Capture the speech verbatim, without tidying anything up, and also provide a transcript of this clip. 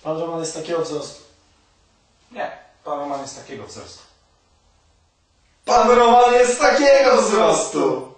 Pan Roman jest takiego wzrostu. Nie, pan Roman jest takiego wzrostu. Pan Roman jest takiego wzrostu!